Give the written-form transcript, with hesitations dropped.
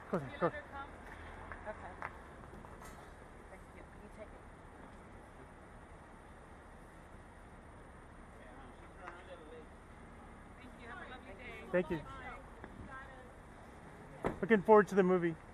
Go there, go. Okay. Thank you. You take it. Thank you. Looking forward to the movie.